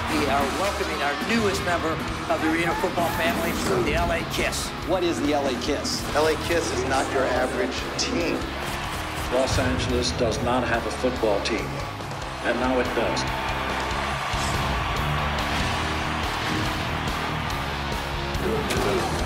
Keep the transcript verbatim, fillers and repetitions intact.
We are welcoming our newest member of the Arena Football family, the L A Kiss. What is the L A Kiss? L A Kiss is not your average team. Los Angeles does not have a football team, and now it does.